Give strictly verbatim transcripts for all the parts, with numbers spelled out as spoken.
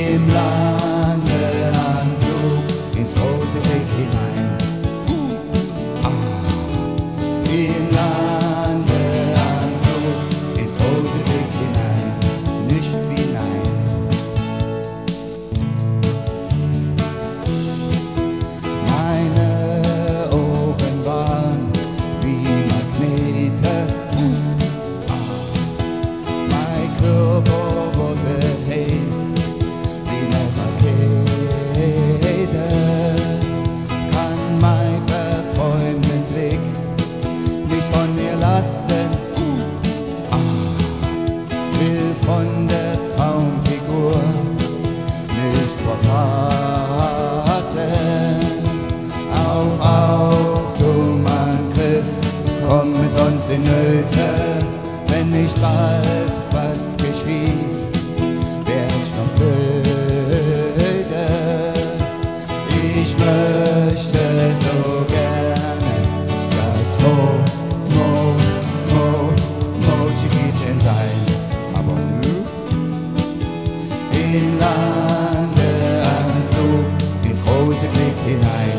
Im Landeanflug ins große Glück hinein. Im Landeanflug ins große Glück hinein, nicht wie nein. Meine Ohren waren wie Magnete, mein Körper wurde heiß wie eine Rakete, kann mein verträumten Blick nicht von mir lassen, will von der Traumfigur nicht verpassen. Auf, auf zum Angriff, komme sonst in Nöte, wenn nicht bald was geschieht, werd ich noch blöde. Ich möchte so gerne das Mo, Mo, Mo, Mo-Chiquitchen sein, aber nö. Im Landeanflug ins große Glück hinein.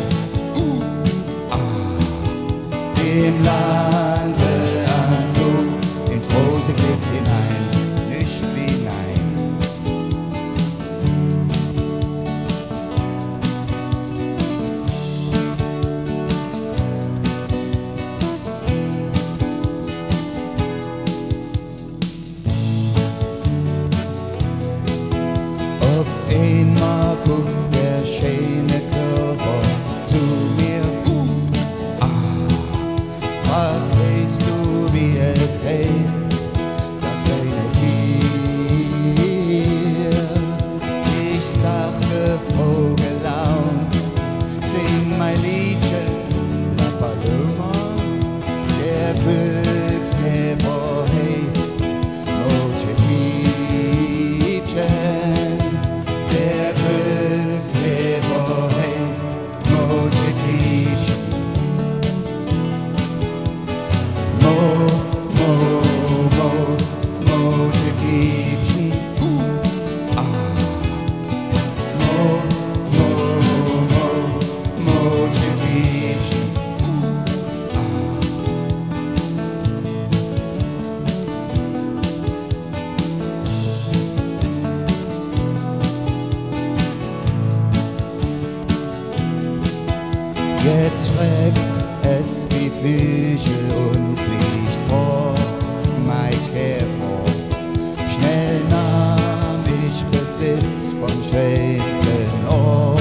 Im Landeanflug ins große Glück hinein, nicht wie nein. Auf einmal guckt der schöne Körper zu mir. Ach, weißt du, wie es heißt, das kleine Tier? Ich sagte froh gelaunt, sing mein Liedchen, La Paloma, der Glückskäfer heißt Moche-Liebchen, der Glückskäfer heißt Moche-Liebchen. Mo, Mo, Mo, Moche-Liebchen, ah. Mo, Mo, Mo, Moche-Liebchen, ah. Jetzt schreckt es die Flügel und fliegt fort, mein Käfer. Schnell nahm ich Besitz vom schönsten Ort.